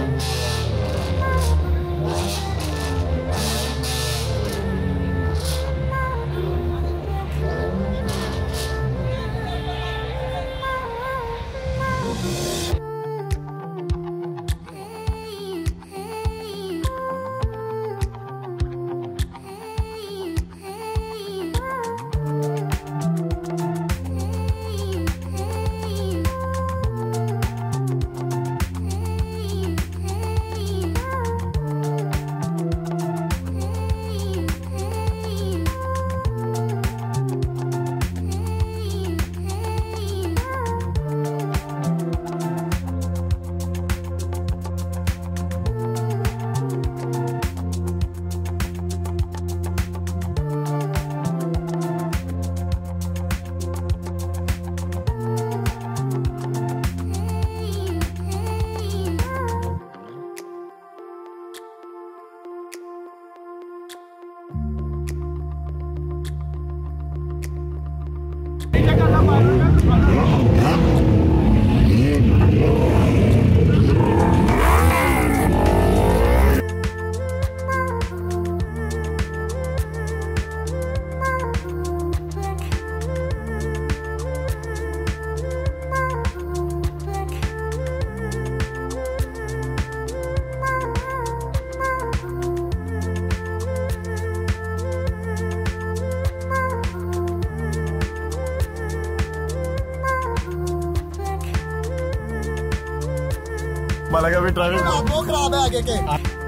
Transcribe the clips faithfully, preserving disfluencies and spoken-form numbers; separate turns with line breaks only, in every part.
मालूम अभी ट्रैफिक
बहुत खराब है आगे के।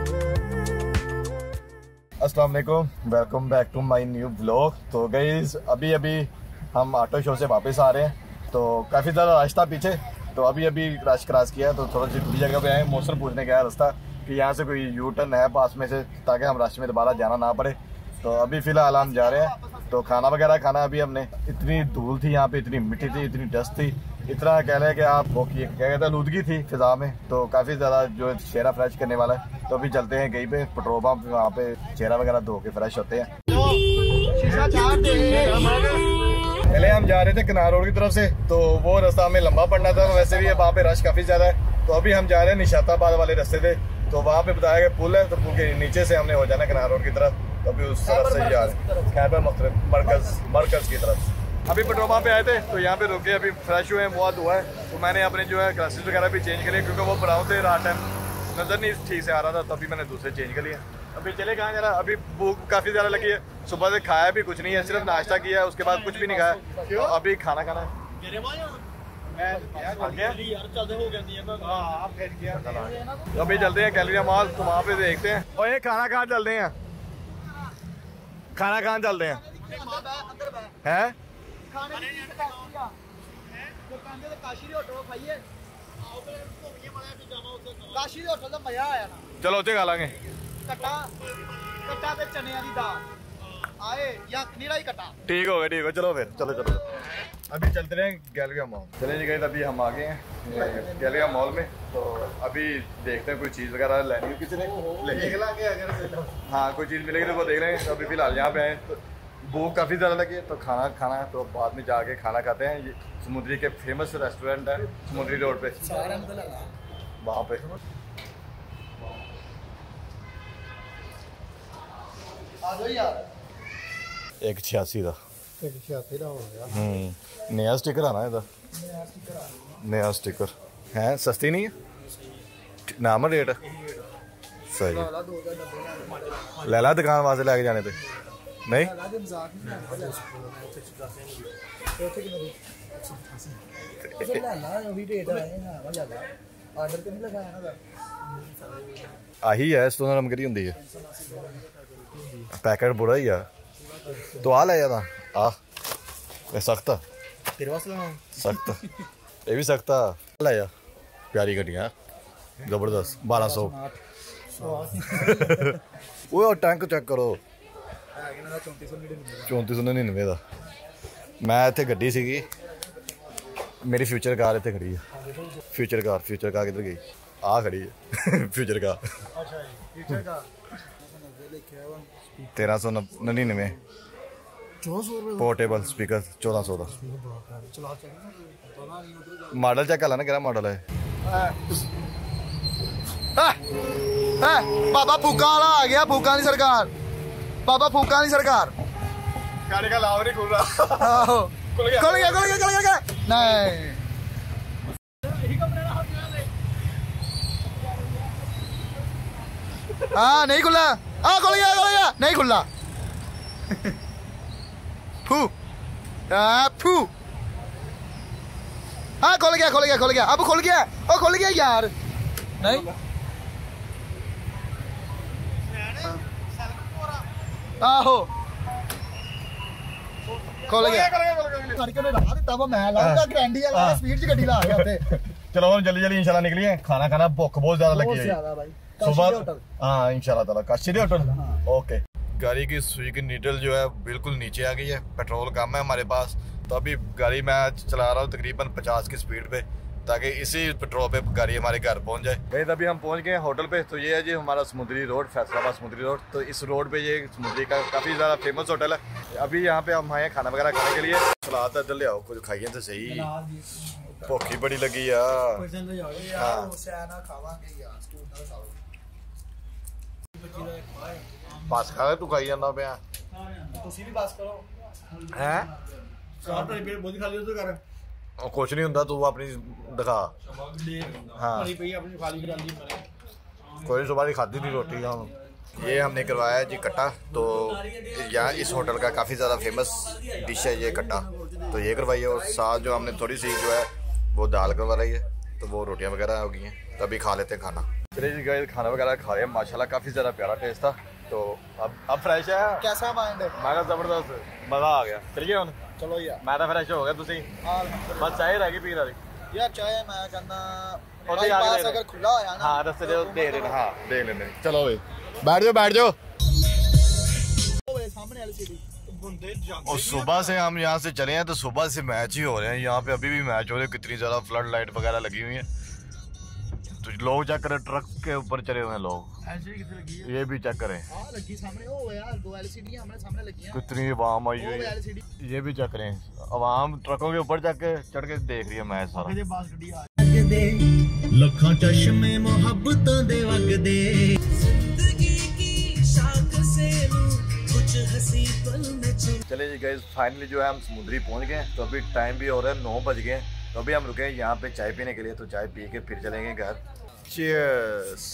अस्सलाम वालेकुम, welcome back to my new vlog. तो गाइस अभी अभी हम ऑटो शो से वापस आ रहे हैं, तो काफ़ी ज़्यादा रास्ता पीछे, तो अभी अभी रश क्रॉस किया है, तो थोड़ा सी दूसरी जगह पे आए। मौसम पूछने गया रास्ता कि यहाँ से कोई यू टर्न है पास में से, ताकि हम रास्ते में दोबारा जाना ना पड़े। तो अभी फ़िलहाल हम जा रहे हैं। तो खाना वगैरह खाना अभी हमने, इतनी धूल थी यहाँ पे, इतनी मिट्टी थी, इतनी डस्ट थी, इतना कह लें कि आप वो क्या कहते हैं आलूदगी थी फिजा में, तो काफ़ी ज़्यादा जो चेहरा फ्रेश करने वाला है। तो अभी चलते हैं कहीं पे पेट्रोल पंप, वहाँ पे चेहरा वगैरह धो के फ्रेश होते हैं। पहले हम जा रहे थे कनार रोड की तरफ से, तो वो रास्ता हमें लंबा पड़ना था, वैसे भी वहाँ पे रश काफ़ी ज़्यादा है। तो अभी हम जा रहे हैं निशाताबाद वाले रास्ते से, तो वहाँ पे बताया गया पुल है, तो पुल के नीचे से हमने हो जाना कनार रोड की तरफ। तो अभी उस तरफ से जा रहे हैं खैबर मरकज मरकज की तरफ। अभी पेट्रोल पंप पे आए थे, तो यहाँ पे रुके, अभी फ्रेश हुए हैं, मुँह धुआ है। तो मैंने अपने जो है ग्लासेस वगैरह भी चेंज करे, क्योंकि वो ब्राउन थे, रात टाइम नज़र नहीं ठीक से आ रहा था, तभी मैंने दूसरे चेंज कर लिए। अभी चले कहाँ जरा, अभी भूख काफ़ी ज़्यादा लगी है, सुबह से खाया भी कुछ नहीं है, सिर्फ नाश्ता किया है, उसके बाद कुछ भी नहीं खाया। तो अभी खाना खाना है। अभी चलते हैं गैलरिया मॉल, तो वहाँ पे देखते हैं। और ये खाना कहाँ चलते हैं, खाना कहाँ चलते हैं हैं चलो उसे खा लांगे। ठीक हो गया, ठीक हो, चलो फिर चलो चलो अभी चलते रहे गैलरिया मॉल। चले जी गए, अभी हम आ गए हैं गैलरिया मॉल में। तो अभी देखते हैं कोई चीज़ वगैरह लेनी हो किसी ने ले, हाँ कोई चीज़ मिलेगी तो वो देख रहे हैं। तो अभी फिलहाल यहाँ पे आए, तो भूख काफ़ी ज़्यादा लगी है, तो खाना खाना है, तो बाद में जाके खाना खाते हैं। ये समुद्री के फेमस रेस्टोरेंट है समुद्री रोड पे, वहाँ पे। एक छियासी का हम्म नया स्टिकर आना है, नया स्टिकर है, सस्ती नहीं है, नाम रेट सही है। ले ला दुकान वहां से लेके जाने पे नहीं, आही है इस तो नरम करी होंगी है, पैकेट बुरा ही है। तो आ ले जाना आ सख्त सख्त, ये भी सख्त ले जा, प्यारी घटिया जबरदस्त बारह सौ। वो टैंक चेक करो, चौंती सौ नड़िनवे का। मैं इतने गड्डी सीगी, मेरी फ्यूचर कार इतने खड़ी है। फ्यूचर कार फ्यूचर कार किधर गई, आ खड़ी है फ्यूचर कार। तेरह सौ नड़िनवे पोर्टेबल स्पीकर, चौदह सौ का। मॉडल चेक कर लेना, क्या मॉडल है।
बाबा फूका वाला आ गया, फूका नहीं सरकार, बाबा फूका नहीं सरकार।
गाड़ी का लाव नहीं खुल रहा।
खुल गया खुल गया खुल गया खुल गया नहीं हाँ नहीं खुला, हाँ खुल गया खुल गया नहीं खुला। फू फू हाँ खुल गया खुल गया खुल गया अब खुल गया, ओ खुल गया यार नहीं आहो खोल गया करके ने ला दिता वो मैं लाऊंगा ग्रैंडी वाला स्पीड च गड्डी ला गया ते।
चलो हम जल्दी जल्दी इंशाल्लाह निकलिए, खाना खाना भूख बहुत ज्यादा लगी है सुबह। हाँ इंशाल्लाह ताला काशी होटल। ओके गाड़ी की सुई की नीडल जो है बिल्कुल नीचे आ गई है, पेट्रोल कम है हमारे पास, तो अभी गाड़ी मैं चला रहा हूँ तकरीबन पचास की स्पीड पे, ताकि इसी पेट्रोल पे गाड़ी हमारे घर पहुंच जाए। भाई अभी हम पहुंच गए होटल पे, तो ये है जी हमारा समुद्री रोड, फैसलाबाद समुद्री रोड। तो इस रोड पे ये समुद्री का काफ़ी ज़्यादा फेमस होटल है। अभी यहाँ पे हम आए खाना वगैरह खाने के लिए। सलाद इधर ले आओ, कुछ खाइए तो सही, भूखी बड़ी लगी यार। बस खा तू खाई जाना पे कुछ नहीं होता, तू अपनी दिखा। हाँ कोई सुबह की खादी थी रोटी। हम ये हमने करवाया है जी कट्टा, तो यहाँ इस होटल का काफ़ी ज़्यादा फेमस डिश है ये कट्टा, तो ये करवाई है। और साथ जो हमने थोड़ी सी जो है वो दाल करवा रही है, तो वो रोटियाँ वगैरह हो गई हैं, तभी खा लेते हैं खाना। चलिए जी गाइस खाना वगैरह खा रहे हैं, माशाल्लाह काफ़ी ज़्यादा प्यारा टेस्ट था। तो अब अब फ्रेश है, कैसा माइंड है? मैं जबरदस्त मज़ा आ गया। चलिए हम चलो यार, मैं तो फ्रेश हो गया, तुसी बस चाय रह गई पी वाली यार। चाय मैं कहना अगर खुला होया ना, हाँ रस्ते दे दे देना, हाँ देख लेने। चलो भाई बैठ जाओ बैठ जाओ। और सुबह से हम यहाँ से चले हैं, तो सुबह से मैच ही हो रहे हैं यहाँ पे, अभी भी मैच हो रहे हैं। कितनी ज्यादा फ्लड लाइट वगैरह लगी हुई है, तो लोग चेक करें, ट्रक के ऊपर चले हुए हैं लोग, ये भी चेक करें कितनी आवाम आई हुई है, ये भी चेक करें। आवाम ट्रकों के ऊपर जाके चढ़ के देख रही है मैच सारा।
लखां चश्मे मोहब्बतां दे वगदे, जिंदगी की शाख से कुछ हंसी पल में।
चलिए जी गाइस फाइनली जो है हम समुद्री पहुंच गए, तो अभी टाइम भी हो रहा है नौ बज गए, तो अभी हम रुके हैं यहाँ पे चाय पीने के लिए, तो चाय पी के फिर चलेंगे घर। चीयर्स।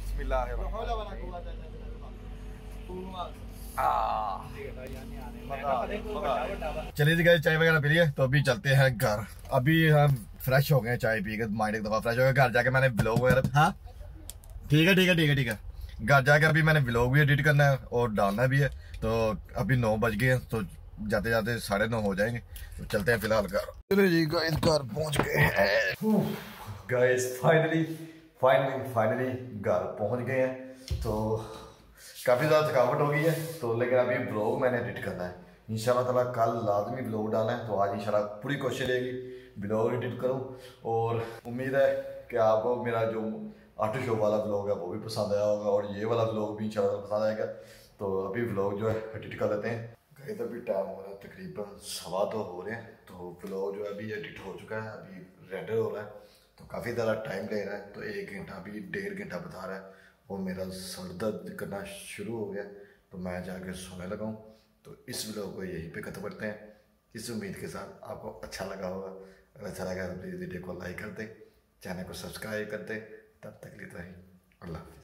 चलिए जी गाइस चाय वगैरह पी लिए, तो अभी चलते हैं घर। अभी हम फ्रेश हो गए चाय पी के, माइंड एक दफा फ्रेश हो गया। घर जाके मैंने ब्लॉग वगैरह, हाँ ठीक है ठीक है ठीक है ठीक है घर जाके अभी मैंने ब्लॉग भी एडिट करना है और डालना भी है। तो अभी नौ बज गए हैं, तो जाते जाते साढ़े नौ हो जाएंगे, तो चलते हैं फिलहाल घर। चलिए जी गाइस घर पहुंच गए हैं गाइस, फाइनली फाइनली फाइनली घर पहुंच गए हैं। तो काफ़ी ज़्यादा थकावट हो गई है, तो लेकिन अभी ब्लॉग मैंने एडिट करना है इंशाल्लाह ताला, कल लाजमी ब्लॉग डालना है। तो आज इंशाल्लाह पूरी कोशिश रहेगी ब्लॉग एडिट करूं, और उम्मीद है कि आपको मेरा जो ऑटो शो वाला ब्लॉग है वो भी पसंद आया होगा, और ये वाला ब्लॉग भी इंशाल्लाह पसंद आएगा। तो अभी ब्लॉग जो है एडिट कर लेते हैं। कहीं तो अभी टाइम हो रहा है तकरीबन सवा दो हो रहे हैं, तो ब्लॉग जो है अभी एडिट हो चुका है, अभी रेंडर हो रहा है, तो काफ़ी ज़्यादा टाइम ले रहा है। तो एक घंटा अभी डेढ़ घंटा बता रहा है, और मेरा सर दर्द करना शुरू हो गया, तो मैं जाके सोने लगा हूँ। तो इस वीडियो को यहीं पे खत्म करते हैं, इस उम्मीद के साथ आपको अच्छा लगा होगा। अगर अच्छा लगा तो प्लीज़ वीडियो को लाइक कर दे, चैनल को सब्सक्राइब कर दे। तब तक लेते रहिए, अल्लाह हाफ़िज़।